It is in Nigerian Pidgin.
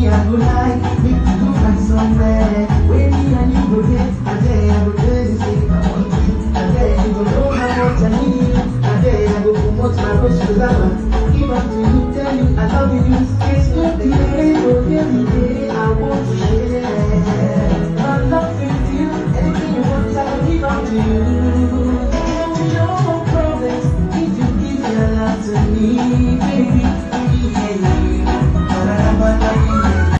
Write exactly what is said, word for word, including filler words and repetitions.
me I go like, make you go find somewhere. When me and you go get, a day I go tell you say I want you. A day you go know how much I need. A day I go promote my rose to Zama.